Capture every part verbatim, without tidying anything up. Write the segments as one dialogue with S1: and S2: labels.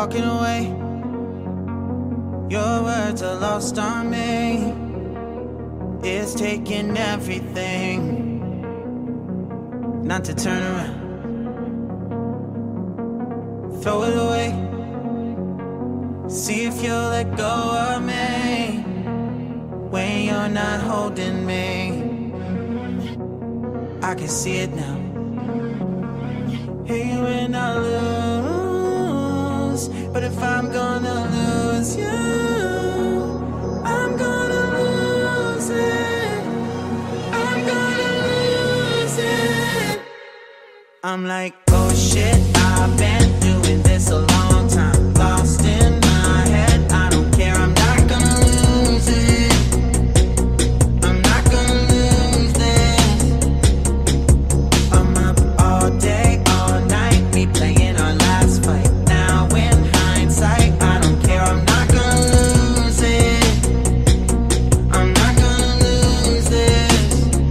S1: walking away. Your words are lost on me. It's taking everything not to turn around. Throw it away. See if you'll let go of me when you're not holding me. I can see it now. Hey, when I lose, but if I'm gonna lose you, I'm gonna lose it. I'm gonna lose it. I'm like, oh shit, I've been doing this a long time. Lost in my head, I don't care, I'm not gonna lose it. I'm not gonna lose this. I'm up all day, all night, replaying our last fight. Now in hindsight, I don't care, I'm not gonna lose it. I'm not gonna lose this.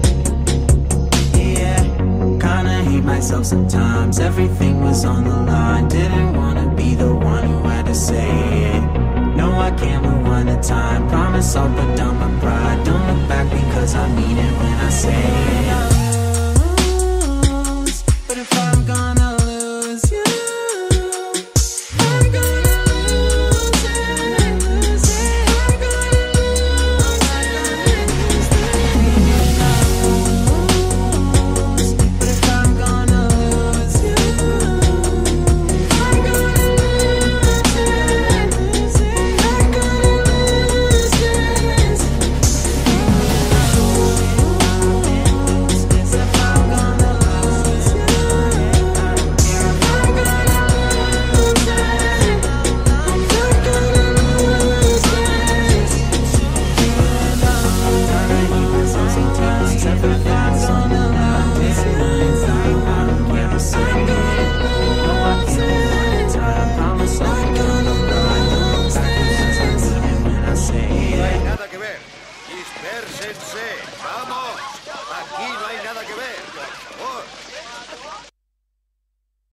S1: Yeah, kinda hate myself sometimes. Everything was on the line. Didn't wanna be the one who had to say it. No, I can't rewind the time. Promise I'll put down my pride. Don't look back because I mean it when I say it.